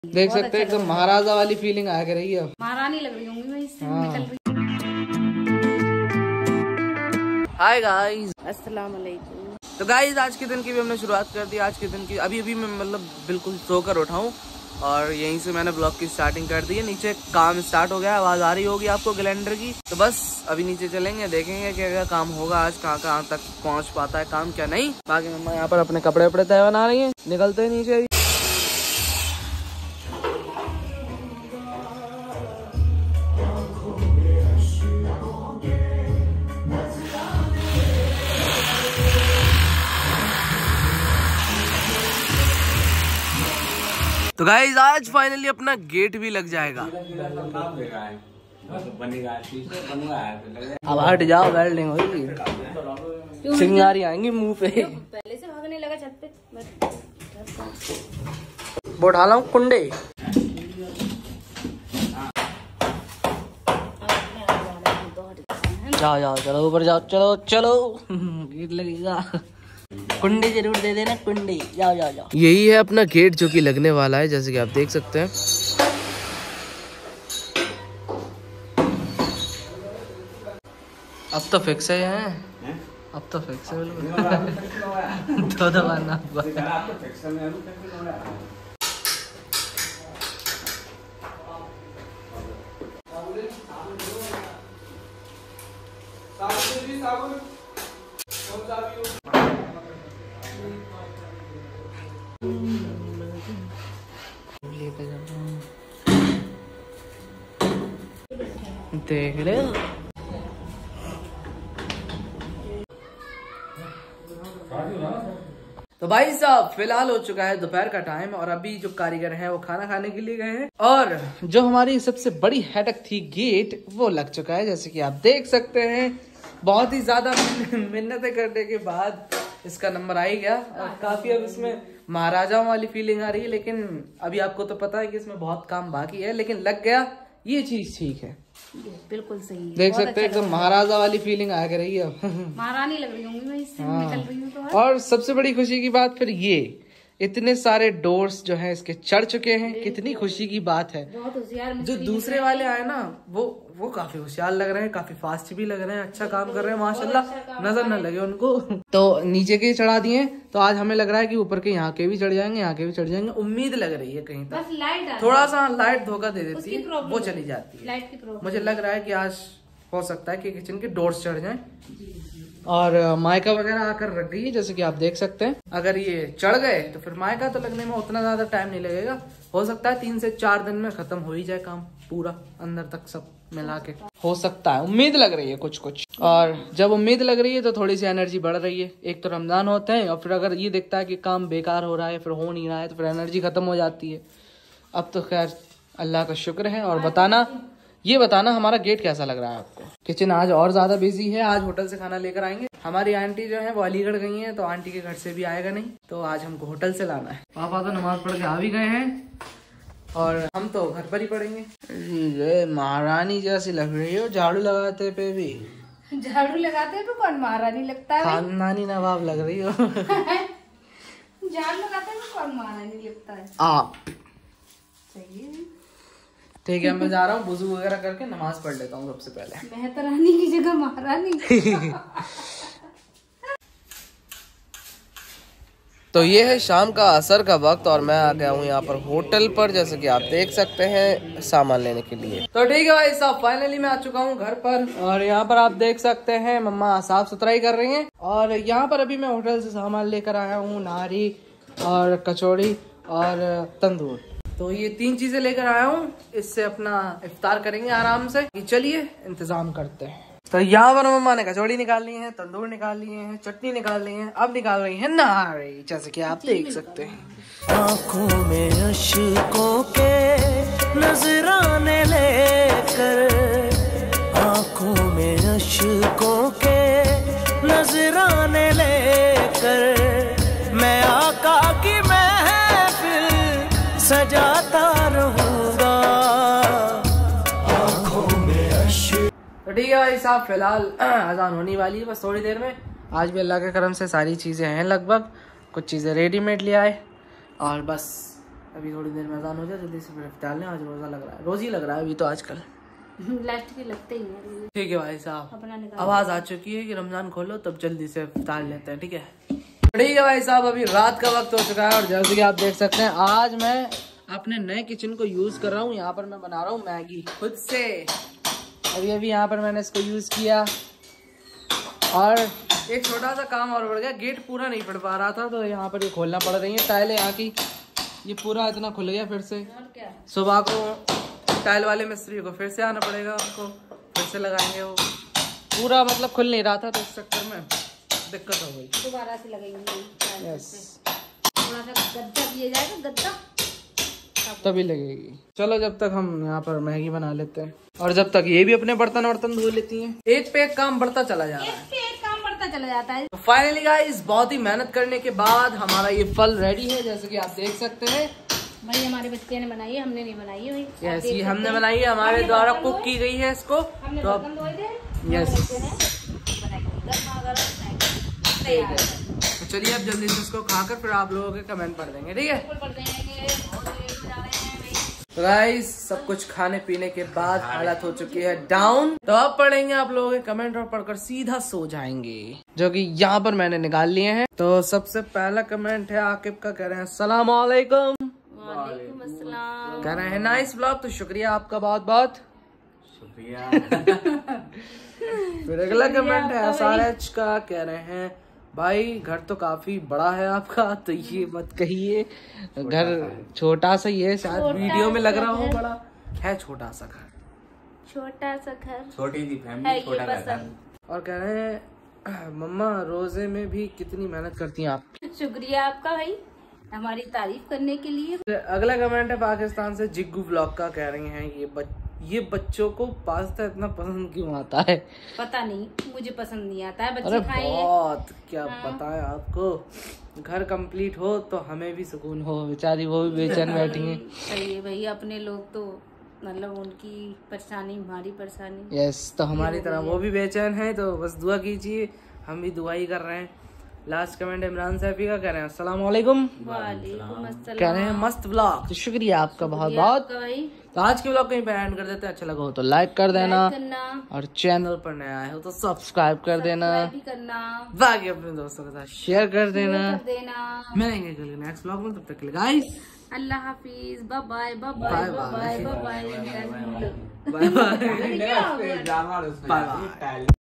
देख सकते हैं एकदम महाराजा वाली फीलिंग आ रही है। महारानी लग रही होंगी मैं इससे निकल रही। हाय गाइस, अस्सलाम वालेकुम। तो गाइस आज के दिन की भी हमने शुरुआत कर दी। आज के दिन की अभी मैं मतलब बिल्कुल सोकर उठा हूँ और यहीं से मैंने ब्लॉग की स्टार्टिंग कर दी है। नीचे काम स्टार्ट हो गया, आवाज आ रही होगी आपको ग्राइंडर की। तो बस अभी नीचे चलेंगे, देखेंगे क्या क्या काम होगा आज, कहाँ तक पहुँच पाता है काम क्या नहीं। बाकी मम्मा यहाँ पर अपने कपड़े वपड़े तय बना रही है, निकलते हैं नीचे। तो गाइस आज फाइनली अपना गेट भी लग जाएगा। अब हट जाओ, वेल्डिंग होगी, चिंगारी आएंगी मुंह पे। पहले से भागने लगा छत पे। वो उठा लाऊं कुंडे। जाओ चलो ऊपर जाओ, चलो गेट लगेगा। कुंडे जरूर दे देना, कुंडे। जाओ। यही है अपना गेट जो कि लगने वाला है, जैसे कि आप देख सकते हैं। अब तो फिक्स है, अब तो फिक्स है बिल्कुल। दो दबा ना देख ले। तो भाई साहब फिलहाल हो चुका है दोपहर का टाइम और अभी जो कारीगर हैं वो खाना खाने के लिए गए हैं और जो हमारी सबसे बड़ी हेडक थी गेट, वो लग चुका है। जैसे कि आप देख सकते हैं बहुत ही ज्यादा मिन्नतें करने के बाद इसका नंबर आ ही गया और काफी अब इसमें महाराजाओं वाली फीलिंग आ रही है। लेकिन अभी आपको तो पता है कि इसमें बहुत काम बाकी है, लेकिन लग गया, ये चीज ठीक है, बिल्कुल सही है। देख सकते हैं एकदम महाराजा वाली फीलिंग आ रही है। महारानी लग रही होंगी मैं इससे निकल रही हूँ तो। और सबसे बड़ी खुशी की बात फिर ये इतने सारे डोर्स जो हैं इसके चढ़ चुके हैं, कितनी खुशी की बात है। बहुत होशियार। जो दूसरे वाले आए ना वो काफी होशियार लग रहे हैं, काफी फास्ट भी लग रहे हैं, अच्छा काम कर रहे हैं माशाल्लाह, नजर न लगे उनको। तो नीचे के चढ़ा दिए, तो आज हमें लग रहा है कि ऊपर के यहाँ के भी चढ़ जाएंगे, यहाँ के भी चढ़ जाएंगे। उम्मीद लग रही है कहीं तक लाइट थोड़ा सा लाइट धोखा दे देती है, वो चली जाती है। लाइट की प्रॉब्लम मुझे लग रहा है कि आज हो सकता है कि किचन के डोर्स चढ़ जाएं। और मायका वगैरह आकर रख गई है, जैसे कि आप देख सकते हैं। अगर ये चढ़ गए तो फिर मायका तो लगने में उतना ज्यादा टाइम नहीं लगेगा, हो सकता है 3 से 4 दिन में खत्म हो ही जाए काम पूरा, अंदर तक सब मिला के हो सकता है। उम्मीद लग रही है कुछ। और जब उम्मीद लग रही है तो थोड़ी सी एनर्जी बढ़ रही है। एक तो रमजान होते हैं और फिर अगर ये दिखता है कि काम बेकार हो रहा है, फिर हो नहीं रहा है, तो फिर एनर्जी खत्म हो जाती है। अब तो खैर अल्लाह का शुक्र है। और बताना हमारा गेट कैसा लग रहा है आपको। किचन आज और ज्यादा बिजी है, आज होटल से खाना लेकर आएंगे। हमारी आंटी जो है वो अलीगढ़ गई हैं, तो आंटी के घर से भी आएगा नहीं, तो आज हमको होटल से लाना है। पापा तो नमाज पढ़ के आ भी गए हैं और हम तो घर पर ही पढ़ेंगे। महारानी जैसी लग रही हो, झाड़ू लगाते पे भी। झाड़ू लगाते तो कौन महारानी लगता है? खानदानी नवाब लग रही हो। झाड़ू लगाते तो कौन महारानी लगता है? आप सही है। ठीक है, मैं जा रहा हूँ वुजू वगैरह करके नमाज पढ़ लेता हूँ सबसे पहले। मेहतरानी की जगह महारानी। तो ये है शाम का असर का वक्त और मैं आ गया हूँ यहाँ पर होटल पर, जैसे कि आप देख सकते हैं, सामान लेने के लिए। तो ठीक है भाई साहब, फाइनली मैं आ चुका हूँ घर पर और यहाँ पर आप देख सकते हैं मम्मा साफ सुथराई कर रही हैं। और यहाँ पर अभी मैं होटल से सामान लेकर आया हूँ, नारी और कचौड़ी और तंदूर। तो ये 3 चीजें लेकर आया हूँ, इससे अपना इफ्तार करेंगे आराम से। चलिए इंतजाम करते हैं। तो यहाँ पर मम्मा ने कचौड़ी निकाल ली है, तंदूर निकाल लिए हैं, चटनी निकाल ली है, अब निकाल रही है नारी, जैसे कि आप देख सकते हैं। आँखों में अश्कों के नजराने लेकर, आँखों में अश्कों के नजराने लेकर, मैं आका की महफिल सजाता रहूंगा। आँखों में अश्क। तो ठीक है भाई साहब, फिलहाल अजान होने वाली है बस थोड़ी देर में। आज भी अल्लाह के करम से सारी चीज़ें हैं लगभग, कुछ चीज़ें रेडीमेड ले आए और बस अभी थोड़ी देर में अजान हो जाए, जल्दी से फिर इफ्तार लें। आज रोजा लग रहा है, रोज ही लग रहा है अभी तो आजकल। लास्ट के लगते ही हैं। ठीक है भाई साहब, अपना आवाज आ चुकी है कि रमजान खोलो, तब जल्दी से इफ्तार लेते हैं। ठीक है ठीक है भाई साहब, अभी रात का वक्त हो चुका है और जैसे कि आप देख सकते हैं आज मैं अपने नए किचन को यूज कर रहा हूँ। यहाँ पर मैं बना रहा हूँ मैगी खुद से। अभी यहाँ पर मैंने इसको यूज किया और एक छोटा सा काम और बढ़ गया, गेट पूरा नहीं पड़ पा रहा था तो यहाँ पर ये खोलना पड़ रही है टाइलें यहाँ की। ये पूरा इतना खुल गया, फिर से सुबह को टाइल वाले मिस्त्री को फिर से आना पड़ेगा, उनको फिर से लगाएंगे। वो पूरा मतलब खुल नहीं रहा था तो इस चक्कर में दिक्कत हो गई, दोबारा से लगेंगे। यस, थोड़ा सा गद्दा दिया जाएगा, गद्दा तभी लगेगी। चलो जब तक हम यहाँ पर मैगी बना लेते हैं और जब तक ये भी अपने बर्तन वर्तन धो लेती हैं, एक पे एक काम बढ़ता चला जा रहा है। एक पे एक काम बढ़ता चला जाता है। तो फाइनली गाइस, बहुत ही मेहनत करने के बाद हमारा ये फल रेडी है, जैसे कि आप देख सकते हैं। भाई हमारे बच्चे ने बनाई है, हमने नहीं बनाई है भाई। यस, ये हमने बनाई है, हमारे द्वारा कुक की गई है इसको। तो अब यस, तो चलिए अब जल्दी से इसको खाकर फिर आप लोगों के कमेंट पढ़ देंगे। ठीक है तो गाइस, सब कुछ खाने पीने के बाद हालत हो चुकी है डाउन। तो अब पढ़ेंगे आप लोगों के कमेंट और पढ़कर सीधा सो जाएंगे, जो कि यहाँ पर मैंने निकाल लिए हैं। तो सबसे पहला कमेंट है आकिब का, कह रहे हैं अस्सलाम वालेकुम। वालेकुम अस्सलाम। कह रहे हैं नाइस ब्लॉग। तो शुक्रिया आपका, बहुत बहुत शुक्रिया। फिर अगला कमेंट है SRH का, कह रहे हैं भाई घर तो काफी बड़ा है आपका, तो ये मत कहिए, घर छोटा सा ही है, शायद वीडियो में लग रहा हो बड़ा है। छोटा सा घर, छोटा सा घर, छोटी सी है फैमिली, ये छोटा सा घर। पसंद। और कह रहे हैं मम्मा रोजे में भी कितनी मेहनत करती हैं आप। शुक्रिया आपका भाई हमारी तारीफ करने के लिए। अगला कमेंट है पाकिस्तान से जिग्गू ब्लॉग का, कह रही हैं ये बच्चों को पास्ता इतना पसंद क्यों आता है। पता नहीं, मुझे पसंद नहीं आता है, अरे बच्चे खाएंगे। बहुत क्या बताएं आपको, घर कंप्लीट हो तो हमें भी सुकून हो, बेचारी वो भी बेचैन बैठी हैं। सही है भाई, अपने लोग तो मतलब उनकी परेशानी हमारी परेशानी। यस, तो हमारी तरह वो भी बेचैन है, तो बस दुआ कीजिए, हम भी दुआ ही कर रहे हैं। लास्ट कमेंट इमरान सैफी का, कह रहे हैं अस्सलाम वालेकुम। वालेकुम अस्सलाम। कह रहे हैं मस्त ब्लॉग। तो शुक्रिया आपका बहुत बहुत। भाई तो आज के ब्लॉग कहीं पे एंड कर देते हैं। अच्छा लगा हो तो लाइक कर देना, करना और चैनल पर नया आए हो तो सब्सक्राइब कर देना, भी करना, बाकी अपने दोस्तों के साथ शेयर कर देना। मिलेंगे कल नेक्स्ट ब्लॉग में, तब तक के लिए गाइस अल्लाह हाफिज, bye bye bye bye bye bye bye bye bye. Bye bye bye bye.